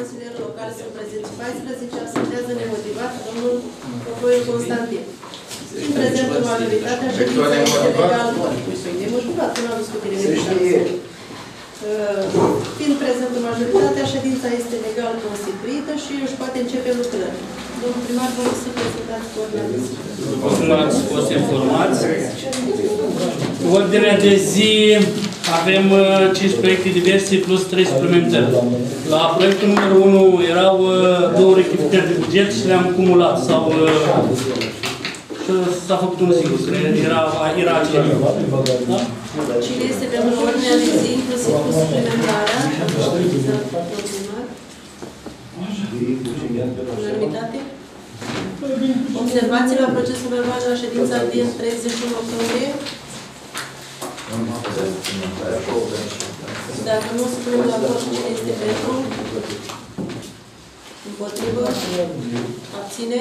consilieri locali sunt prezenți 14, absentează nemotivat domnul Popoiu Constantin. Fiind prezentă majoritatea, ședința este legal. Nemotivat, nu am discutat nimic. Fiind prezentă majoritatea, ședința este legal constituită și își poate începe lucrări. Domnul primar, vă rog să prezentați ordinea de zi. După cum ați fost informați, ordinea de zi avem 5 proiecte diverse plus 3 suplimentări. La proiectul numărul 1 erau 2 rectificări de buget și le-am cumulat sau s-a făcut unul singur, că era acela. Da? Cine este pentru ordinea de zi, inclusiv cu suplimentarea? Unanimitate? Observații la procesul verbal la ședința din 31 octombrie? Dacă nu spunem la vot, cine este pentru? Împotrivă? Abține?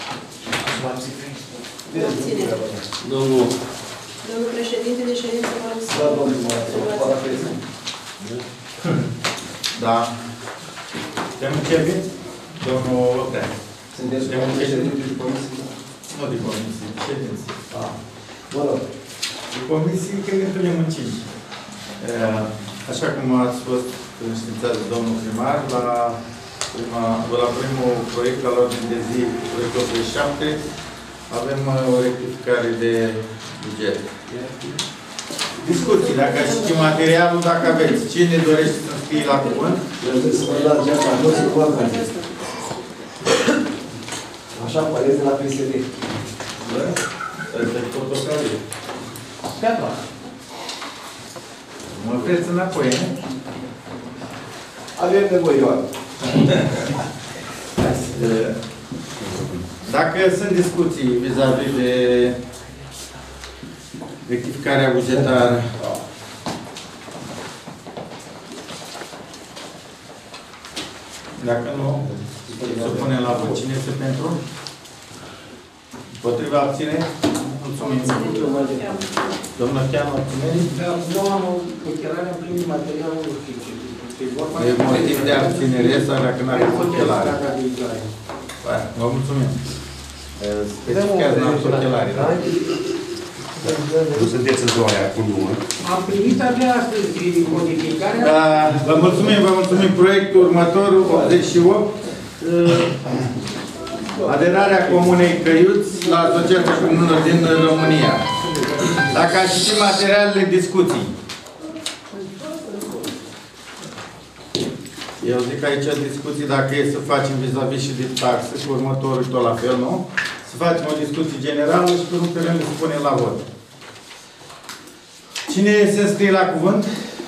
Abține. Domnul președinte de ședință, vă rog să observați. Da. Putem începe? Domnul Oprea. Sunteți președinte de comisie? Nu de comisie, de ședință. Mă rog. De comisie, cred că întâlnim în 5. Așa cum ați fost înștiințați de domnul primar, la primul proiect, la ordine de zi, proiectul 87, avem o rectificare de buget. Discuții, dacă știți materialul, dacă aveți. Cine dorește să scrie la cuvânt? Așa păreți de la PSD. Ăsta e portocalie. Gata. Mă vreți înapoi, nu? Avem nevoie, Ioan. Dacă sunt discuții vis-a-vis de rectificarea bugetară, dacă nu, să punem la vot. Cine este pentru? Împotriva abține? Mulțumim. Domnul Cheanu, abțineri? Nu am ochelare, am primit materialul E motiv de abținere sau dacă nu are ochelare. Vă mulțumim. Specificați n-am ochelare, da? Nu sunteți în ziua aia cu număr. Am primit abia astăzi modificarea. Vă mulțumim. Proiectul următor, 88. Aderarea Comunei Căiuți la Asociația Comunelor din România. Dacă ați citit materialele discuții. Eu zic aici discuții, dacă e să facem vis-a-vis și de taxe, cu următorul tot la fel, nu? Să facem o discuție generală și pe urmă le punem la vot. Cine se înscrie la cuvânt?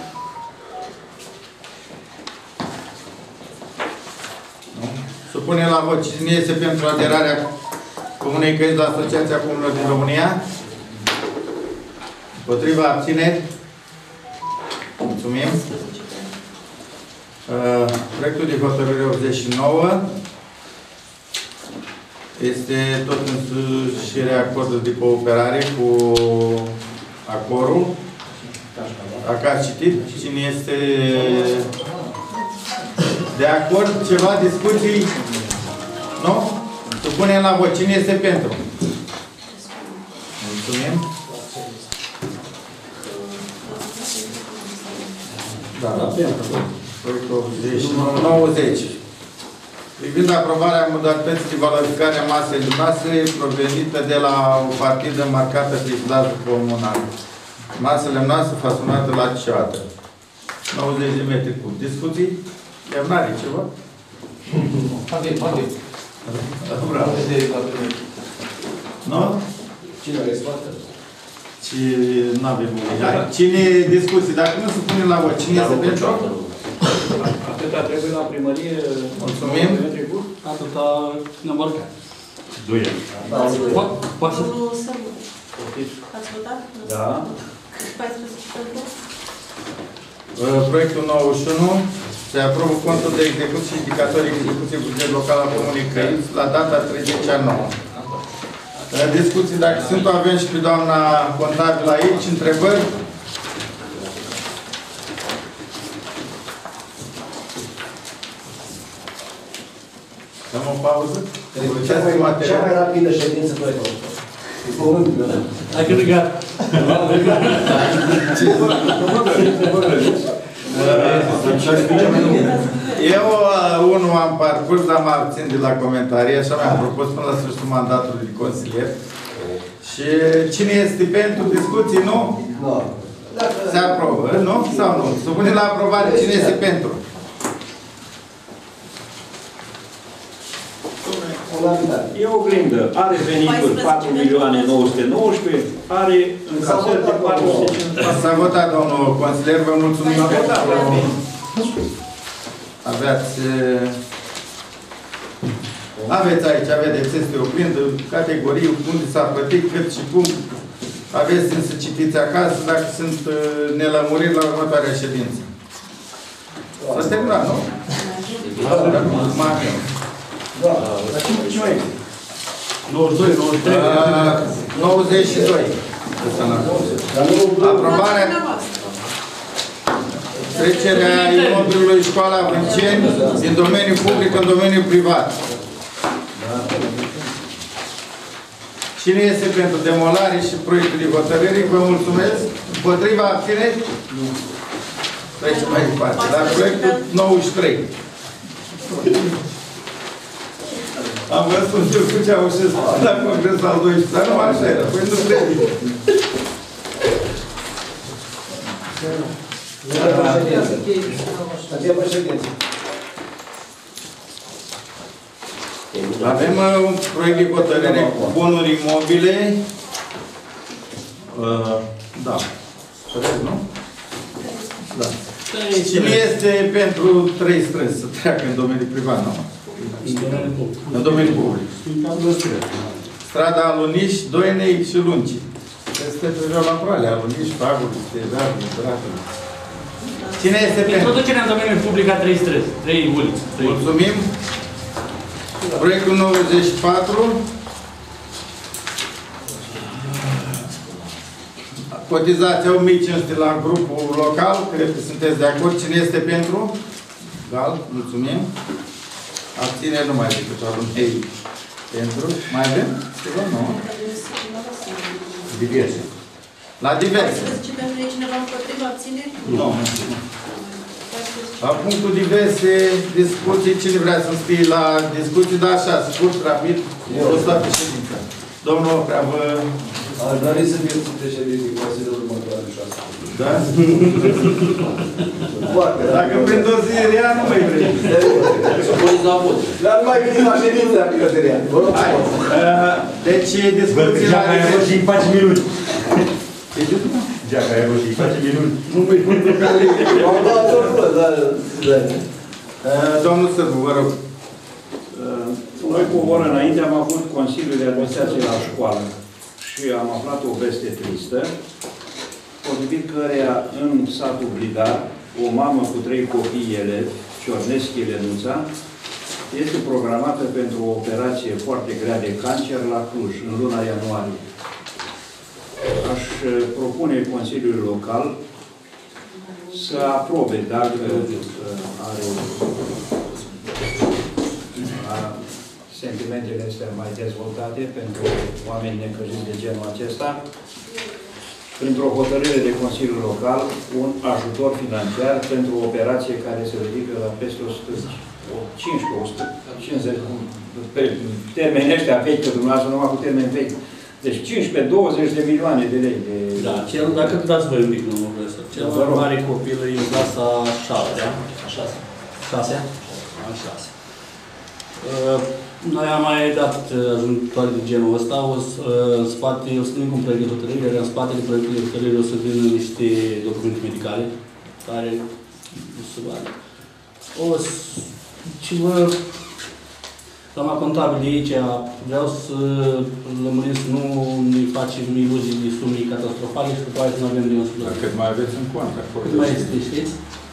Nu? Supunem la vot. Cine este pentru aderarea Comunei Căiuți la Asociația Comunelor din România? Împotriva abțineri? Mulțumim. Proiectul de hotărâre 89 este tot însușirea acordului de cooperare cu Acorul. Dacă ați citit, cine este de acord, ceva discuții? Nu? Supunem la vot. Cine este pentru? Mulțumim. Da, pentru. Proiectul 90. Privind aprobarea modalității de valorificare a masei luminoase provenită de la o partidă marcată pe izlazul comunal. Masă lemnoasă fasonată la ceată. 90 de metri cub. Discuții? Lemnare ceva? Avem. Bravo. Nu? Cine are sfată? Nu avem unii. Cine discuții? Dacă nu se pune la vot, cine este pentru? Atâta trebuie la primărie. Mulțumim. Atâta ne-am marcat. 2 ani. Poate să... Domnul Sărbu. Ați votat? Da. 14 pentru. Proiectul 91. Se aprobă contul de execuție și indicatorii execuției buget local a Comunei Căiuți la data 30/9. Discuții, dacă sunt, o avem și pe doamna contabilă aici. Întrebări? Dăm o pauză? Cea mai rapidă ședință pe Hai că nu gata. Eu, unul am parcurs, dar mă abțin de la comentarii, așa mi-am propus până la sfârșitul mandatului de consilier. Și cine este pentru discuții, nu? Nu. Se aprobă, nu? Sau nu? Supune la aprobare cine este pentru. E o oglindă. Are venituri 4.919.000, are încasări de 450. S-a votat, domnul consilier, vă mulțumim. Aveți aici, vedeți, este o oglindă, categorii, unde s-a plătit, cât și cum. Aveți să citiți acasă, dacă sunt nelămuriri la următoarea ședință. S-a terminat, nu? Mai avem. Da, dar ce mai e? 92, 93. 92. Aprobarea trecerea imobilului Școala Vânceni din domeniul public în domeniul privat. Cine este pentru demolare și proiectul de hotărâre? Vă mulțumesc. Împotriva abțineți? Nu. Trecem mai departe. La proiectul 93. Am văzut ce făceau și la congresul al 12, dar nu așa era. Păi nu trebuie. Avem un proiect de hotărâre cu bunuri imobile. Da. Vedeți, nu? Da. Cine este pentru 3 străzi să treacă în domeniul privat? Nu. În domeniul public. Strada Aluniș, Doinei și Lunci. Este pe violatorale, Aluniș, Pagul, Stevear, Lucratul. Cine este pentru? Introducerea în domeniul public a 3 străzi, 3 uliți. Mulțumim. Proiectul 94. Cotizația 1500 la grupul local. Cred că sunteți de acord. Cine este pentru? Gal, mulțumim. Abțineri nu mai decât alunei pentru. Mai avem? Ceva? Nu. Diverse. La diverse. Cineva împotriva abțineri? Nu. La punctul diverse discuții, cine vrea să scrie la discuții, dar așa, scurt, rapid, o să facă ședința. Domnul Preavă... Aș dori să fie președinte Consiliul următoare 6. Da? Foarte. Dacă prin 2 zile rea, nu mai vrei. Dar nu mai venim la ședința Picătăria. Deci, discuții la... și îi face minuni. Geaca aia și îi face minuni. Nu mai pun pe care... Am dat tot, dar... Domnul Sârbu, vă rog. Noi cu o oră înainte am avut Consiliul de Administrație la școală și am aflat o veste tristă, potrivit căreia în satul Blidar, o mamă cu 3 copii elevi, Ciorneschi Elenuța, este programată pentru o operație foarte grea de cancer la Cluj, în luna ianuarie. Aș propune Consiliului Local să aprobe, dacă are sentimentele astea mai dezvoltate pentru oameni necăjiți de genul acesta, printr-o hotărâre de Consiliul Local, un ajutor financiar pentru o operație care se ridică la peste 150, pe termeni ăștia vechi, că dumneavoastră numai cu termeni vechi. Deci 15-20 de milioane de lei. Da, dacă dați voi un pic, domnul profesor. Cel mai mare copil e în clasa 7-a. A 6-a? A 6. Noi am mai dat ajutoare de genul ăsta. În spate, o să venim cu un proiect de hotărâre, iar în spatele proiectului de hotărâre o să vină niște documente medicale care nu se vadă. Doamna contabil de aici, vreau să lămurim să nu ne facem iluzii de sume catastrofale și după aceea să nu avem de un subiect. Dar cât mai aveți în cont acolo? Cât mai este, știți?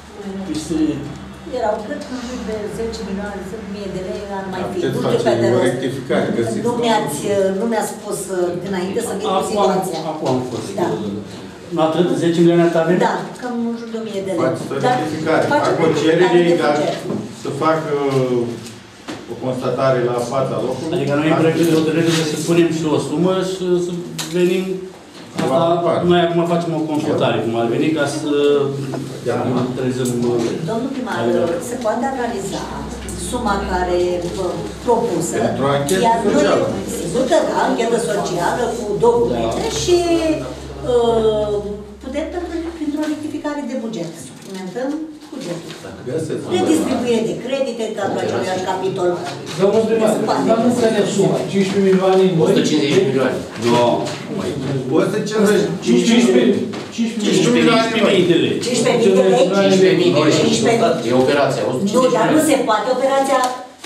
Erau, cred că în jur de 10 milioane, 1000 de lei, ar mai fi. Puteți face o rectificare, găsiți. Nu mi-a spus dinainte să vin cu situația. Acum am fost. Da. Nu a trecut 10 milioane ați avut? Da, cam în jur de 1000 de lei. Faceți o rectificare. Fac o cerere, dar să facă o o constatare la fața locului. Adică noi în proiectul de hotărâre trebuie să punem și o sumă și să venim. Asta, noi acum facem o consultare, cum ar veni, ca să trezăm... Domnul primar, se poate analiza suma care propusă, pentru anchetă iar noi, socială. sigur că da, anchetă socială cu documente și putem printr-o rectificare de buget. Suplimentăm bugetul. Redistribuire de credite, cadrul aceluiași capitol. Domnul primar, dar nu înțeleg suma. 15 milioane... 150 milioane. Nu. 15 milioane de lei. 15.000 de lei? 15.000. E operația. Nu, dar nu se poate. Operația...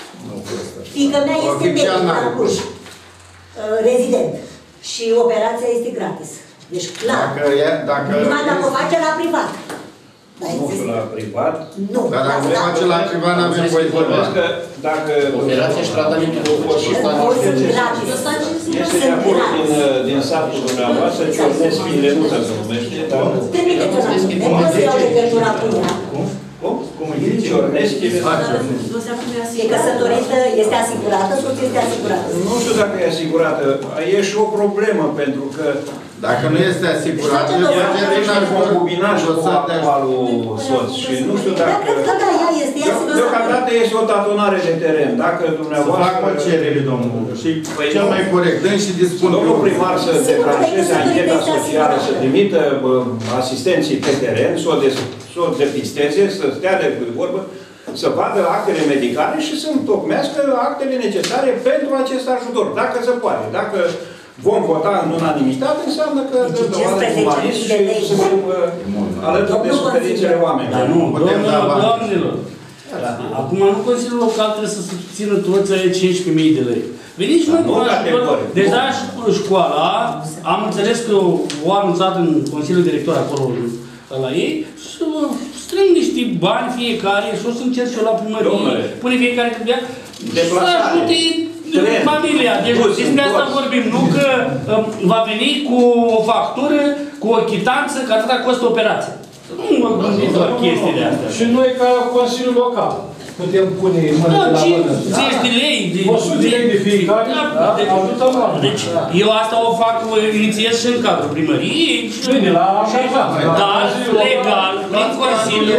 Fiica mea este medic la Cluj. Rezident. Și operația este gratis. Deci clar. Numai dacă o face la privat. Nu știu la privat. Nu. Dar dacă o face la privat, n-avem voie vorba. Dacă operația și tratamentul sunt gratis. este de acord din satul dumneavoastră, Ciornesc Filenuța se numește. Trimite-te la mine. Nu se iau legătura cu ea. Cum? Ciornesc Filenuța. E căsătorită, este asigurată, soția este asigurată. Nu știu dacă e asigurată. E și o problemă, pentru că dacă nu este asigurat, ești în concubinaj cu actualul soț și nu știu dacă... Deocamdată este o tatonare de teren. Dacă dumneavoastră... Să fac măcerile, domnul. Și cel mai corect, dând și dispun. Domnul primar să declanșeze ancheta socială, să trimită asistenții pe teren, să o depisteze, să stea de vorbă, să vadă actele medicale și să întocmească actele necesare pentru acest ajutor, dacă se poate. Dacă vom vota în unanimitate, înseamnă că dăm dovadă de umanism și suntem alături de suferințele oamenilor. Dar nu, doamnelor. Acum nu Consiliul Local trebuie să susțină toți aia 15.000 de lei. Veniți și noi cu ajutor. Deja școala, am înțeles că o anunțat în Consiliul Director acolo la ei, să strâng niște bani fiecare și o să încerc și eu la primărie, pune fiecare trebuia să ajute familia. Deci despre asta vorbim, nu că va veni cu o factură, cu o chitanță, că atâta costă operația. Nu mă gândiți la chestiile astea. Și noi ca Consiliul Local putem pune mână de la mână. 10 de lei. 100 de lei de fiecare, ajutăm oamenii. Deci eu asta o fac, o inițiez și în cadrul primăriei. Bine, la angajat. Dar legal, prin Consiliu,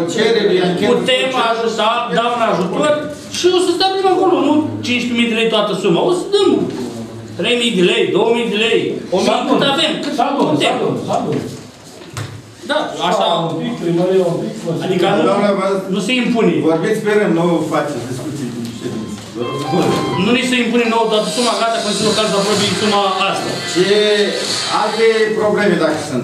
putem ajuta, da un ajutor și o să stabilim acolo, nu 15.000 de lei toată suma, o să dăm 3.000 de lei, 2.000 de lei, 1.000, cât avem, cât putem. Da, așa... Adică nu se impune. Vorbiți pe rând, nu faceți discuții cu ședință. Nu ni se impune nouă toată suma, gata, Consiliul Local să aprobe suma asta. Și alte probleme, dacă sunt.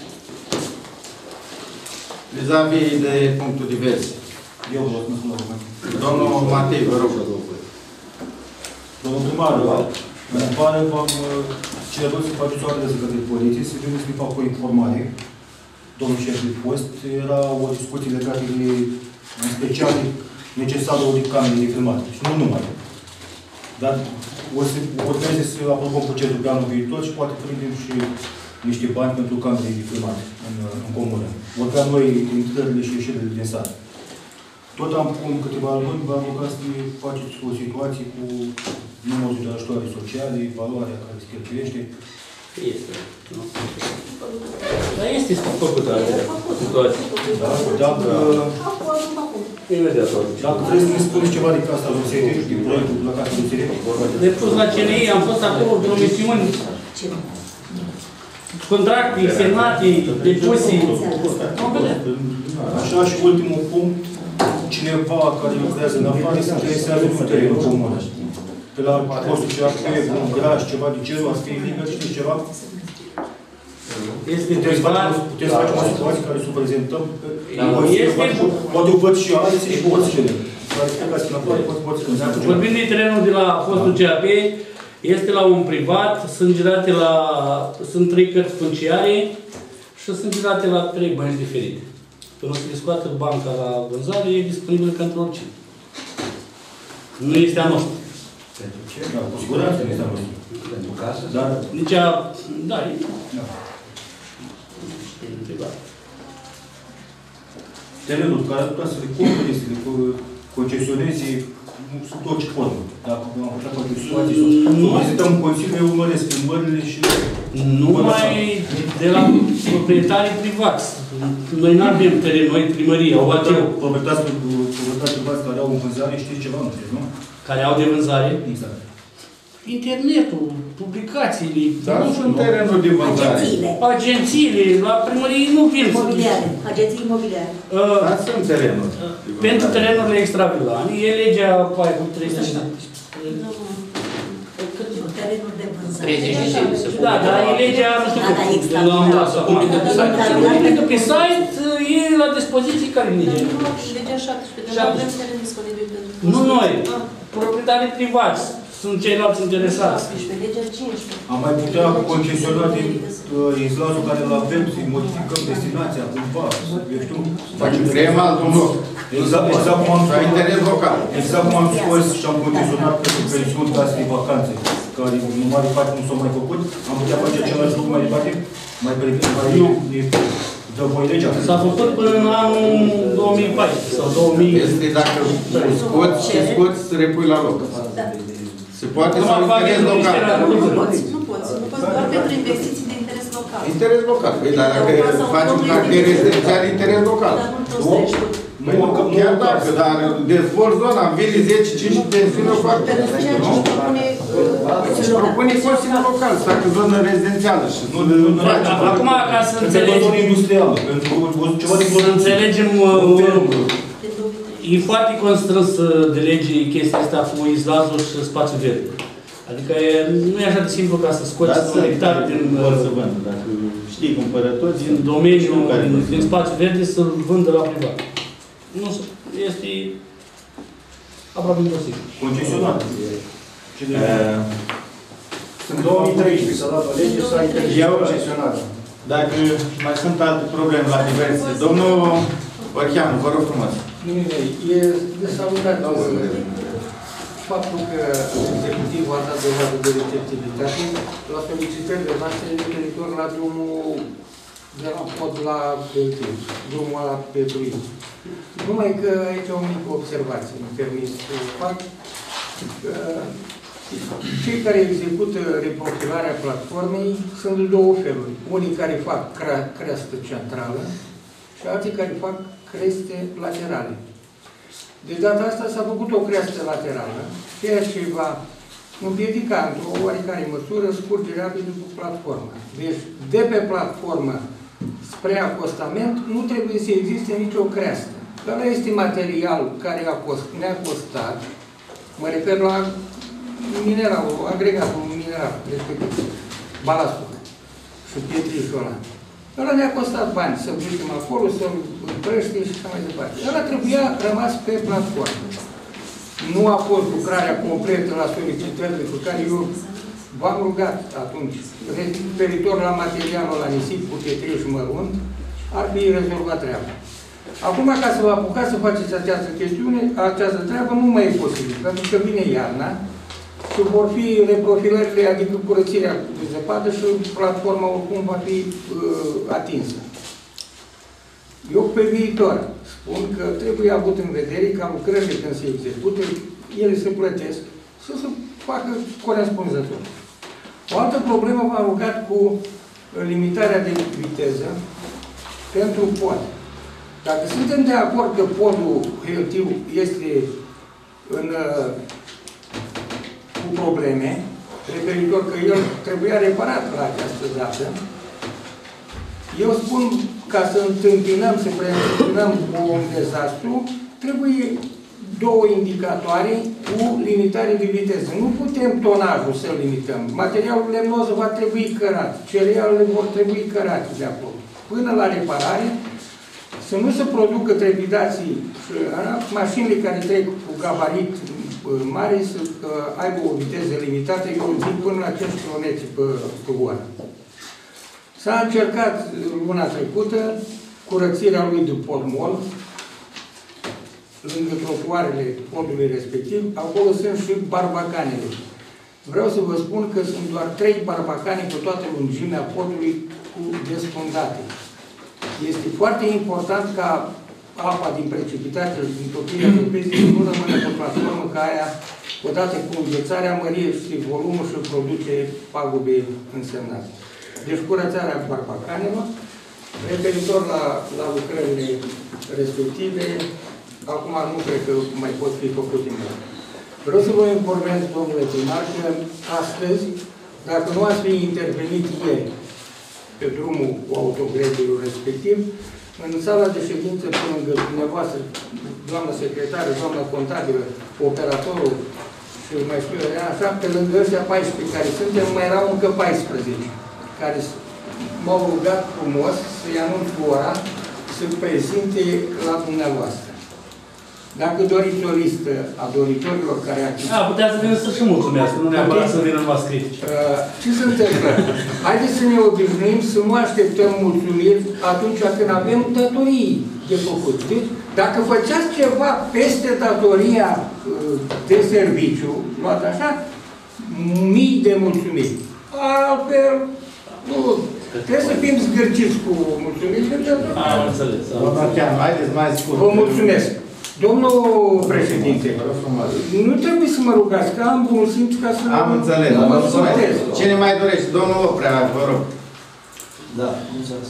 Vis-a-vis de punctul divers. Eu vă mulțumesc. Domnul Matei, vă rog. Domnul primar, în vară v-am cerut să faceți o adresă către poliție, să veniți să fac o informare. Domnul șef de post, era o discuție legată de, în special, necesarul de camere de filmare. Și nu numai. Dar urmeze să aprobăm bugetul pe anul viitor și poate prindem și niște bani pentru camere de filmare în comună. Vor avea noi intrările și ieșirile din sat. Tot am pun câteva luni, v-am rugat să faceți o situație cu numărul de ajutoare sociale, valoarea care se cheltuiește. Este. Dar este făcută situația. Da, dacă... Imediat. Dacă vreți să ne spuneți ceva de Casa Luțere, de proiectul la Casa Luțere, de pus la CNI, am fost acolo de promisiuni. Contracte, semnate, depuse. Așa și ultimul punct, cineva care lucrează în afară se interesează în terenul comun. Pe la postul CAP, un graj, ceva de genul, ar fi liber, știți ceva? Puteți face o situație care să o prezentăm. Poate o văd și alții și poți cele. Vorbim de terenul de la postul CAP, este la un privat, sunt girate la... sunt 3 cărți funciare și sunt girate la 3 bănci diferite. Când o să scoată banca la vânzare, e disponibil pentru oricine. Nu este a noastră. Pentru ce? Da, cu siguranță nu este a noastră. Pentru casă? Dar... Nici a... Da, e... Terenul care ar putea să le cumpere, să le concesioneze sub orice formă. Dacă am putea face situații, să vizităm Consiliul, urmăresc schimbările și... Numai de la proprietarii privați. Noi nu avem teren, noi primărie, o ATU. Proprietarii privați care au în vânzare, știți ceva, nu știți, nu? Care au de vânzare? Exact. Internetul, publicațiile. Dar nu sunt terenuri de vânzare. Agențiile, la primărie nu vin. Imobiliare, agenții imobiliare. Dar sunt terenuri. Pentru terenurile extravilane, e legea aia cu 30 de ani. Terenuri de vânzare. 30 de ani. Da, dar e legea, nu știu cum, l-am luat acum. Pentru pe site e la dispoziție care e legea? Legea 17, dar nu avem teren disponibil pentru... Nu noi, proprietarii privați sunt ceilalți interesați. 17, legea 15. Am mai putea concesiona din izlazul care îl avem, să-i modificăm destinația, cumva, eu știu. Creăm altul loc. Exact cum am spus. Interes local. Exact cum am spus și am condiționat pentru pensiuni, case de vacanțe, care în mare parte nu s-au mai făcut, am putea face același lucru mai departe, mai pariu, dă voi legea. S-a făcut până în anul 2014 sau 2000. Este dacă scoți, repui la loc. Se poate să interes local. Nu poți, doar pentru investiții de interes local. Interes local. Păi, dar dacă faci un cartier rezidențial, interes local. Dar nu construiești tu. Chiar dacă, dar dezvolt zona, în vili 10-15 pensiuni o fac. Pentru ceea ce își propune... Își propune Consiliul Local să facă zonă rezidențială și nu face. Acum, ca să înțelegem... industrială, pentru ceva de să înțelegem... E foarte constrâns de lege chestia asta cu izlazul și spațiul verde. Adică nu e așa de simplu ca să scoți un hectar din... Dacă știi cumpărători, din domeniul, din spațiul verde, să-l vândă la privat. Nu este aproape imposibil. Concesionat. În 2013 s-a dat o lege, s-a interzis concesionat. Dacă mai sunt alte probleme la diverse. Domnul Bărcheanu, vă rog frumos. E de salutat faptul că executivul a dat dovadă de receptivitate la solicitările noastre referitor la drumul de la pod la Beltiu, drumul la Petruit. Numai că aici o mică observație, îmi permis să fac. Cei care execută reprofilarea platformei sunt de două feluri. Unii care fac creastă centrală și alții care fac creste laterale. De data asta s-a făcut o creastă laterală, ceea ce va împiedica într-o oarecare măsură scurgerea rapidă cu platforma. Deci, de pe platformă spre acostament nu trebuie să existe nicio creastă. Ăla este material care ne-a costat, mă refer la mineralul, agregatul mineral, respectiv balastul și pietrișul ăla. Ăla ne-a costat bani să ducem acolo, să-l împrăște și așa mai departe. Ăla trebuia rămas pe platformă. Nu a fost lucrarea completă la solicitările pe care eu v-am rugat atunci, referitor la materialul la nisip cu pietriș mărunt, ar fi rezolvat treaba. Acum, ca să vă apucați să faceți această chestiune, această treabă nu mai e posibil, pentru că vine iarna și vor fi reprofilările, adică curățirea de zăpadă și platforma oricum va fi atinsă. Eu pe viitor spun că trebuie avut în vedere ca lucrările când se execută, ele se plătesc și să se facă corespunzător. O altă problemă m-am rugat cu limitarea de viteză pentru pod. Dacă suntem de acord că podul Heltiu este cu probleme, referitor că el trebuia reparat la această dată, eu spun, ca să întâmpinăm, să preîntâmpinăm un dezastru, trebuie două indicatoare cu limitare de viteză. Nu putem tonajul să limităm. Materialul lemnos va trebui cărat, cerealele vor trebui cărate de acolo. Până la reparare, să nu se producă trepidații și mașinile care trec cu gabarit mare să aibă o viteză limitată, eu zic până la 5 km pe oră. S-a încercat luna trecută curățirea lui de podmol, lângă trotuarele podului respectiv, acolo sunt și barbacanele. Vreau să vă spun că sunt doar 3 barbacane pe toată lungimea podului cu desfundate. Este foarte important ca apa din precipitație și din topirea de pește nu rămâne pe platformă, ca aia, odată cu înghețarea, mărie și volumul și produce pagube însemnate. Deci curățarea barbacanelor, referitor la lucrările respective, acum nu cred că mai pot fi făcute mult. Vreau să vă informez, domnule primar, că astăzi, dacă nu ați fi intervenit ieri pe drumul cu autogrezul respectiv, în sala de ședință, pe lângă dumneavoastră, doamna secretară, doamna contabilă, operatorul și mai știu eu, așa, pe lângă ăștia 14 care suntem, mai erau încă 14 care m-au rugat frumos să-i anunț cu ora să prezinte la dumneavoastră. Dacă doriți o listă a doritorilor care activează... Da, putea să vină să-și mulțumească, nu neapărat să vină numai critici. Ce se întâmplă? Haideți să ne obișnuim să nu așteptăm mulțumiri atunci când avem datorii de făcut. Deci, dacă făceați ceva peste datoria de serviciu, luat așa, mii de mulțumiri. Altfel, nu, trebuie să fim zgârciți cu mulțumiri. Am înțeles. Haideți mai scurt. Vă mulțumesc. Domnul președinte, nu trebuie să mă rugați, că am bun simț ca să... Am înțeles. Cine mai dorește? Domnul Oprea, vă rog. Da, mulțumesc.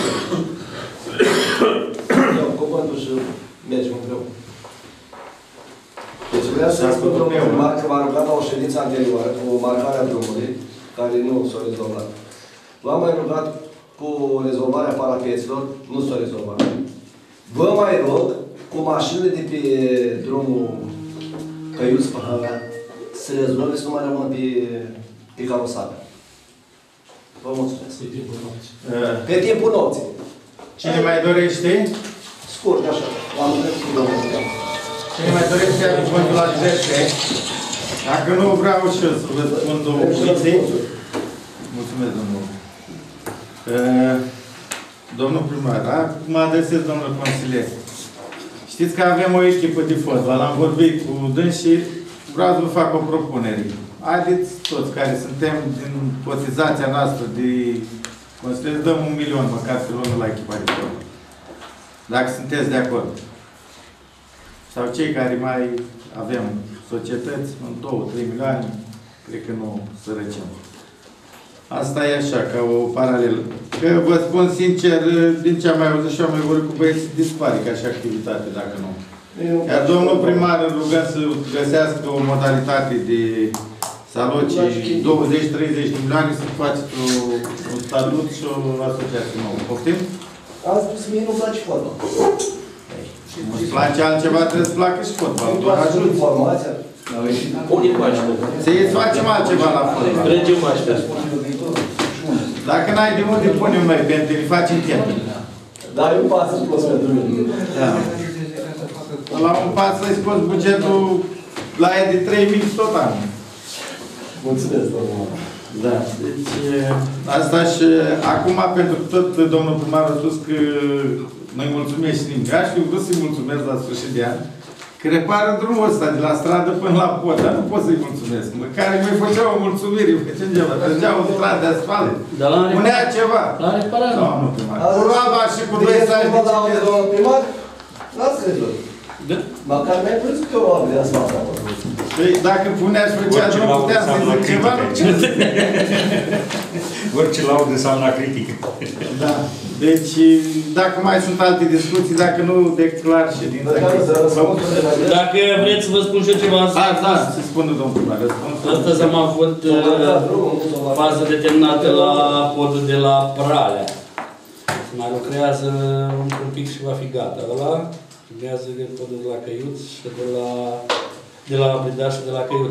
Iau cuvântul și mergem împreună. Deci vreau să spun domnul primar că m-a rugat la o ședință anterioară cu marcarea drumului, care nu s-a rezolvat. L-am mai rugat cu rezolvarea parapeților, nu s-a rezolvat. Vă mai rog cu mașinile de pe drumul Căiuț-Păhăra să rezolve să nu mai rămână pe carosare. Vă mulțumesc. Pe timpul nopții. Cine mai dorește? Scurt, așa. L-am întrebat cu domnul. Cine mai dorește să cuvântul la diverse? Dacă nu, vreau și eu să vă spun două cuvinte. Mulțumesc, domnul. Domnul primar, mă adresez, domnul consilier. Știți că avem o echipă de fotbal, am vorbit cu dâns și vreau să vă fac o propunere. Haideți toți care suntem din cotizația noastră de consilier, dăm 1.000.000 măcar pe lună la echipa de fotbal. Dacă sunteți de acord. Sau cei care mai avem societăți, în 2-3 milioane, cred că nu sărăcem. Asta e așa, ca o paralelă. Că vă spun sincer, din ce am mai auzit și am mai vorbit cu băieții, dispare ca și activitate, dacă nu. Iar domnul primar îl rugăm să găsească o modalitate de să aloce 20-30 de milioane să faceți un statut și o asociație nouă. Poftim? Am spus mie nu-mi place fotbal. Nu-ți place altceva, trebuie să placă și fotbal. Doar ajut. Informația. Unii cu așa. Să-i facem altceva la fotbal. Trăgem așa. Dacă n-ai de unde punem noi pentru îi facem timp. Dar eu pas să plus pentru mine. Da. La un pas să-i scoți bugetul la ea de 3.000 tot anul. Mulțumesc, domnul. Da. Deci, asta și acum, pentru că tot domnul primar a spus că noi mulțumesc și nimic. Aș fi vrut să-i mulțumesc la sfârșit de an, că repară drumul ăsta de la stradă până la pod, dar nu pot să-i mulțumesc. Măcar îi făceau o mulțumire, îi făceam ceva, trăgeau o stradă de asfalt. Punea ceva. La reparat. Domnul primar. Cu roaba și cu 2 saci de cimitir. Domnul primar, n-ați crezut. Măcar mi-ai pus câte o roabă de asfalt acolo. Păi, dacă punea și făcea drum, putea să-i zic ceva, nu ce? Orice laudă înseamnă critică. Da. Deci, dacă mai sunt alte discuții, dacă nu, declar ședința. Dacă vreți să vă spun și eu ceva, da, să spună domnul primar. Astăzi am avut fază determinată la podul de la Pralea. Se mai lucrează un pic și va fi gata. Ăla lucrează de podul de la Căiuț și de la Brida și de la Căiuț.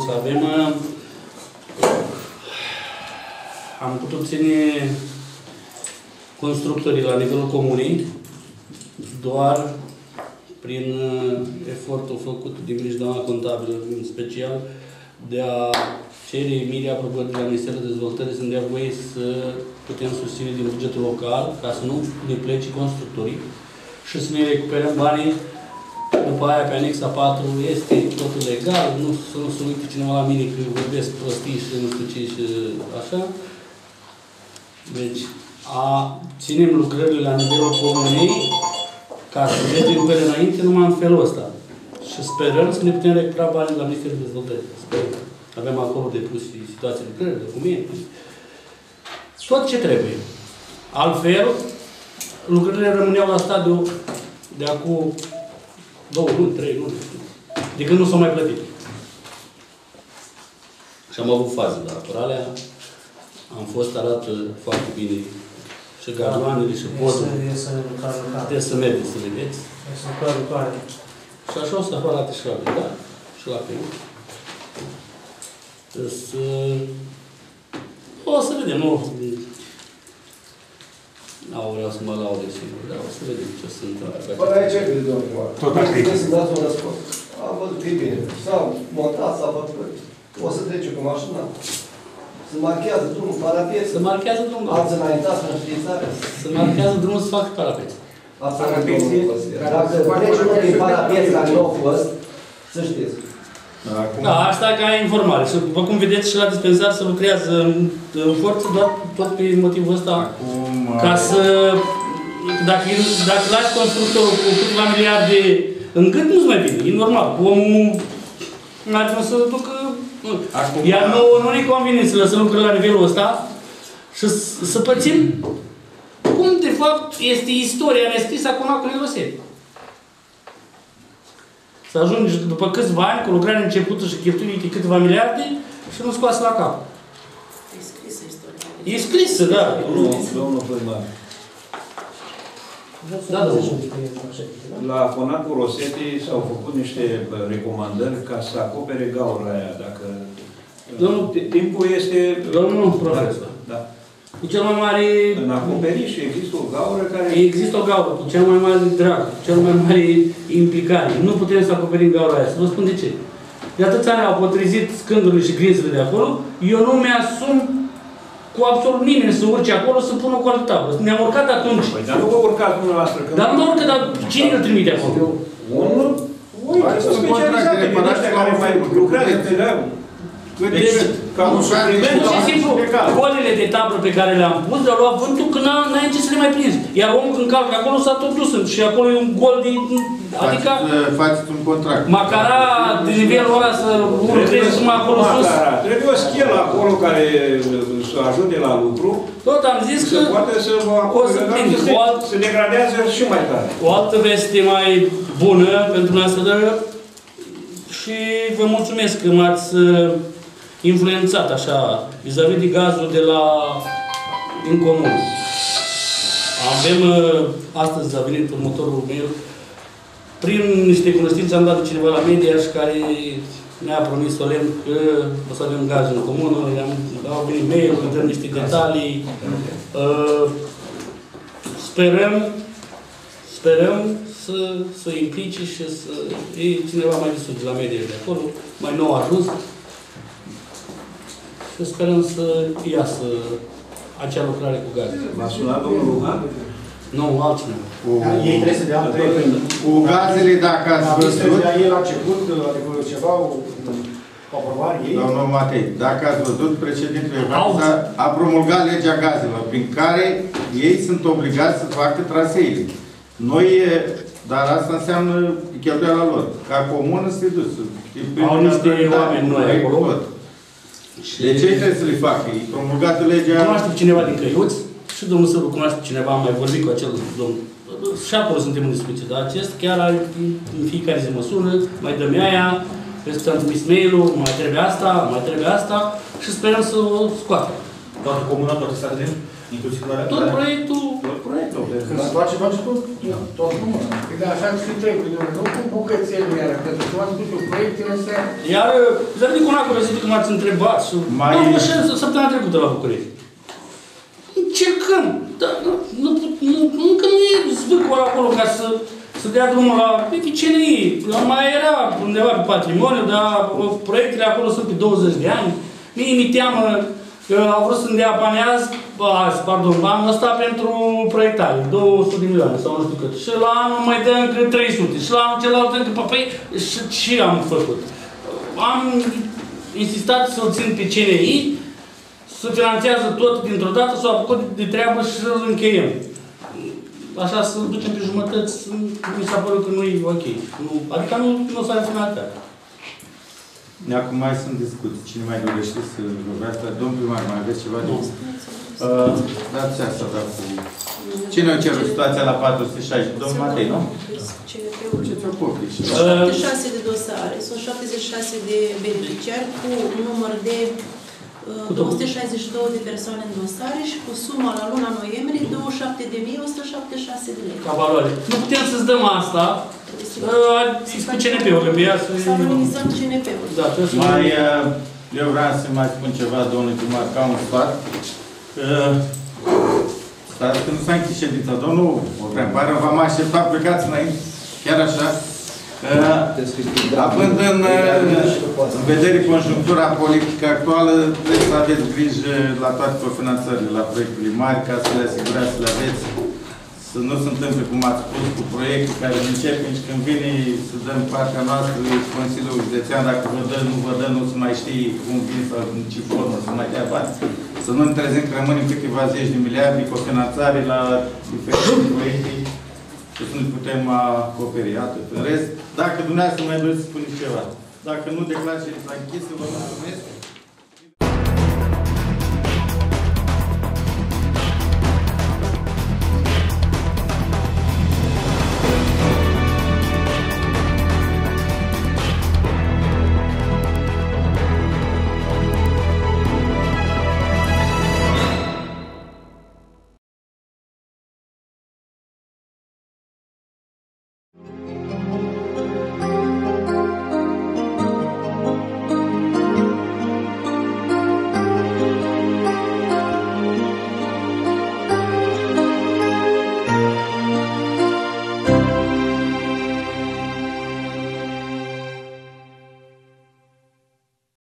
Am putut ține constructorii la nivelul comunei, doar prin efortul făcut din doamna contabilă, în special, de a cere emirea aprobării de la Ministerul Dezvoltării, să-mi dea voie să putem susține din bugetul local, ca să nu ne plece constructorii și să ne recuperăm banii. După aia, pe anexa 4, este totul legal, nu se uite cineva la mine că vorbesc prostii și nu știu ce și așa. Deci, ținem lucrările la nivelul comunei Ca să mergem pe înainte, numai în felul ăsta. Și sperăm să ne putem recupera banii la Ministerul Dezvoltării. Sperăm. Avem acolo depus și situații lucrări, documente. Tot ce trebuie. Altfel, lucrările rămâneau la stadiu de acum 2 luni, 3 luni, de când nu s-au mai plătit. Și am avut faze la apărarea, am fost arată foarte bine și gazoanele și podul. Trebuie să mergeți să vedeți. Și așa o să arate și la Bidar, și la PU. O să vedem, nu vreau să mă laude singur, dar o să vedem ce se întâmplă. Până aici, domnul. Tot așa. Trebuie să dați un răspuns. Am văzut că e bine. S-a montat, s-a făcut. O să trece cu mașina. Se marchează drumul, parapet. Se marchează drumul. Ați înaintat în științare. Se marchează drumul să facă parapet. Dacă trece unul din parapet care nu au fost, să știți. Da, asta ca informare. Și după cum vedeți și la dispensar se lucrează în forță doar tot pe motivul ăsta. Ca să... Dacă lași constructorul cu câteva miliarde în gând, nu-ți mai vine. E normal. Omul n-ar trebui să ducă... Iar nu ne convine să lăsăm lucrurile la nivelul ăsta și să pățim cum de fapt este istoria nescrisă acum cu Niroseni. Să ajungi după câțiva ani cu lucrarea începută și cheltuite câteva miliarde și nu scoase la cap. E scrisă istoria. E scrisă, da. Domnul primar. Da, la Conacul Rosetti s-au făcut niște recomandări ca să acopere gaura aia, dacă... Timpul este... Domnul profesor. Da. Cu cel mai mare... În acoperiș există o gaură care... Există o gaură cu cel mai mare drag, cu cel mai mare implicare. Nu putem să acoperim gaura aia. Să vă spun de ce. De atâția ani au potrezit scândurile și grinzele de acolo. Eu nu mi-asum cu absolut nimeni să urce acolo să pună o coală tablă. Ne-am urcat atunci. Păi, dar nu vă urcați dumneavoastră. Dar nu mă urcă, dar cine îl trimite acolo? Unul? Uite, specializate din ăștia care mai lucrează pe leagă. Deci, ca un supliment, pur și simplu, colele de tablă pe care le-am pus, le-au luat vântul când n-ai ce să le mai prins. Iar omul când calcă acolo s-a tot dus și acolo e un gol de... Adică... Faceți un contract. Macara de nivelul ăla să lucreze numai acolo sus. Trebuie o schelă acolo care să ajute la lucru. Tot am zis că... Poate să se degradează și mai tare. O altă veste mai bună pentru noastră și vă mulțumesc că m-ați influențat așa, vis-a-vis de gazul de la din comun. Avem, astăzi a venit următorul meu, prin niște cunoștințe am dat de cineva la media și care ne-a promis solemn că o să avem gaz în comună, au venit mail-ul, ne dăm niște detalii. Sperăm să implice și să iei cineva mai de sus de la media de acolo, mai nou ajuns. Și sperăm să iasă acea lucrare cu gaze. M-a sunat domnul Luhan? Nu, altcineva. Ei trebuie să dea cu gazele, dacă ați văzut... El a început, adică ceva, o aprobare ei? Domnul Matei, dacă ați văzut, președintele Evanța a promulgat legea gazelor, prin care ei sunt obligați să facă traseile. Noi, dar asta înseamnă cheltuiala lor. Ca comună să se duc. Au niște oameni noi acolo. De ce trebuie să le facă? E promulgată legea... Cunoaște cineva din Căiuți și domnul Săru cunoaște cineva, am mai vorbit cu acel domn. Și acolo suntem în discuție, dar acest chiar are, în fiecare zi mă sună, mai dă-mi aia, vezi că ți-am trimis mail-ul, mai trebuie asta și sperăm să o scoată. Toată comuna, toate statele, inclusiv la tot proiectul. Când se face tot? Toată comuna. Dar așa și trebuie, nu cu bucățelul iară, pentru că am spus proiectele astea... Iar, Zărnic Conacul, zic că m-ați întrebat și... Nu, și săptămâna trecută la București. Încercăm, dar încă nu e zvâcul acolo ca să dea drumul la PCNI. Mai era undeva pe patrimoniu, dar proiectele acolo sunt pe 20 de ani. Mie mi teamă că au vrut să-mi dea bani anul ăsta pentru proiectare, 200 de milioane sau nu știu cât. Și la anul mai dă încă 300. Și la anul celălalt încă, păi, și am făcut. Am insistat să-l țin pe CNI, să finanțează tot dintr-o dată, s-o apucat de treabă și să-l încheiem. așa să ducem pe jumătăți, mi s-a părut că nu e ok. Adică nu s-a finalitate. Acum mai sunt discuții. Cine mai dorește să vorbească? Domnul primar, mai aveți ceva de zis? Dați asta, da, cu... Cine a cerut situația la 460? Domnul Matei, nu? Ce ți-o copii? 76 de dosare, sunt 76 de beneficiari cu număr de 262 de persoane în dosare și cu suma la luna noiembrie 27.176 de lei. Ca valoare. Nu putem să-ți dăm asta, cu CNP-ul, că pe ea să... S-a nominizat CNP-ul. Da, trebuie să... Eu vreau să mai spun ceva, domnului primar, ca un sfat. Dar că nu s-a închis ședința, domnul Oprean, v-am așteptat, plecați înainte, chiar așa. Având în vedere conjunctura politică actuală, trebuie să aveți grijă la toate cofinanțările, la proiectele mari, ca să le asigurați, să le aveți, să nu se întâmple, cum ați spus, cu proiecte care începem și când vine să dăm partea noastră, Consiliul Județean, dacă vă dă, nu vă dă, nu se mai știe cum vin sau în ce formă să mai dea bani. Să nu ne trezim că rămânem câteva zeci de miliarde cofinanțare la diferite proiecte și să nu putem acoperi. Atât. În rest, dacă dumneavoastră mai doriți să spuneți ceva. Dacă nu, declar ședința închisă, vă mulțumesc.